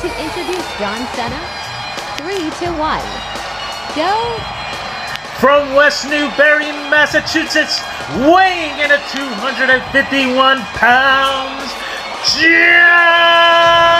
to introduce John Cena. 3, 2, 1. Go! From West Newbury, Massachusetts, weighing in at 251 pounds, John